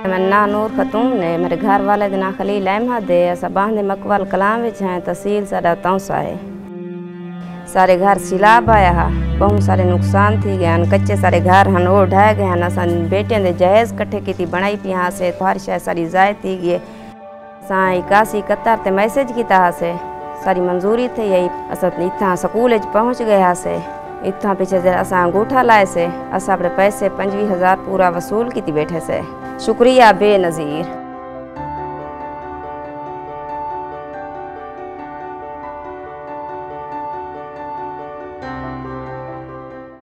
मन्ना नूर खतूम ने मेरे घर वाले दिना खलील अहमद है। असा बांधे मकबल कलाम विच हैं, तहसील साडा तौसा है। सारे घर सैलाब आया हा, बहुत सारे नुकसान थी गए हैं। कच्चे सारे घर हैं वो ढह गए हैं। असा बेटियां दे जहेज कट्ठे की बनाई पी हाँ से हर शय सारी जाय थी गई। असा 81 ते मैसेज किया हा से सारी मंजूरी थी यही। असा इतना स्कूल पहुँच गए हाँ से। इतना पीछे असा अंगूठा लाए से असा अपने पैसे 25,000 पूरा वसूल की बैठे से। शुक्रिया बेनज़ीर।